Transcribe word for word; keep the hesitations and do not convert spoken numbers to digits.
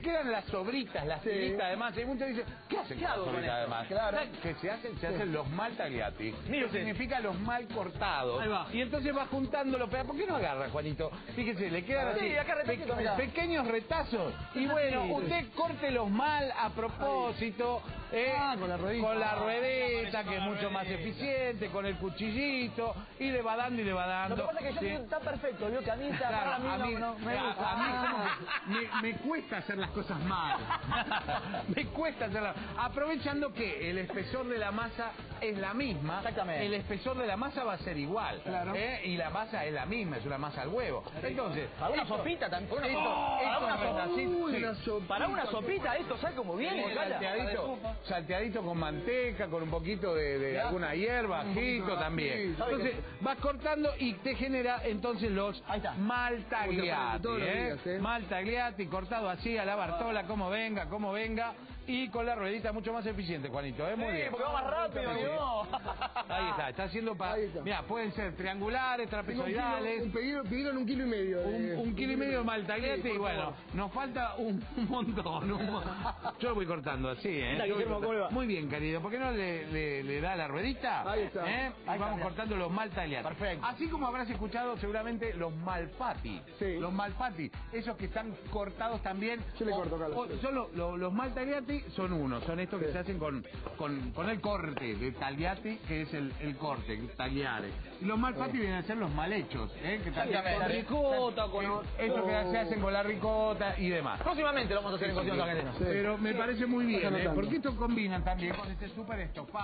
quedan las sobritas, las Sí. tiritas de masa. Y muchos dicen, ¿qué hacen ¿Qué con hago las con sobritas de esto? masa? Claro. ¿Saben qué se hacen? Se hacen los mal tagliati. Mire Que usted. significa los mal cortados. Ahí va. Y entonces va juntando los pedazos. ¿Por qué no agarra, Juanito? Fíjese, le quedan Sí, así acá retacito, pe- mirá. pequeños retazos. Y bueno, usted corte los mal a propósito. eh, Ah, con la ruedita. Con la Ah, ruedita, con que es la mucho más ruedita. eficiente, con el cuchillito. Y le va dando y le va dando. Lo que pasa es que yo Sí. soy tan perfecto, vio que a mí esta Claro, a mí, a no, mí, no me a- gusta. a mí como que me, me cuesta hacer las cosas mal. Me cuesta hacerlas. Aprovechando que el espesor de la masa es la misma. Exactamente. El espesor de la masa va a ser igual. Claro. ¿eh? Y la masa es la misma, es una masa al huevo. Entonces, Para una esto- sopita también. Para una, esto- sopa- para esto una es sopa- retacito, Uy, sí. una sopita. para una sopita, esto, ¿sabes cómo viene? Sí, Cala? salteadito, salteadito con manteca, con un poquito de, de Ya. alguna hierba, Un poquito ajito de también. ají. Entonces vas cortando y te genera entonces los Ahí está. maltagliati, Todos los ¿eh? días, ¿eh? Maltagliati cortado así a la Bartola, como venga, como venga, y con la ruedita mucho más eficiente, Juanito, ¿eh? Muy Sí, bien. porque va más rápido, Sí. ¿no? Ahí está, está haciendo para... Ahí está. Mira, pueden ser triangulares, Tengo un kilo- trapezoidales... un pedido- Pidieron un kilo y medio. de- Un, un kilo y medio de maltagliati Sí, y por bueno, favor. nos falta un, un montón. un mon- Yo lo voy cortando así, ¿eh? Mira, Yo voy Guillermo, cortando. ¿cómo le va? Muy bien, querido. ¿Por qué no le, le, le da la ruedita? Ahí está. ¿Eh? Y Ahí vamos está. cortando los maltagliati. Perfecto. Así como habrás escuchado seguramente los malpati. Sí. Los malpati, esos que están cortados también. Yo le O- corto, Carlos. o- son lo- lo- los maltagliati son unos, son estos que Sí. se hacen con, con, con el corte de tagliati, que es el, el corte, tagliare. Y los malpati Sí. vienen a ser los mal hechos, ¿eh? Que también Exactamente. con Ricota, con- eh, Eso que con- se hacen con la ricota y demás. Próximamente lo vamos a hacer en Cocina Argentina. Sí. Pero me parece muy bien, Vayan ¿eh? notando. Porque estos combinan también con este súper estofado.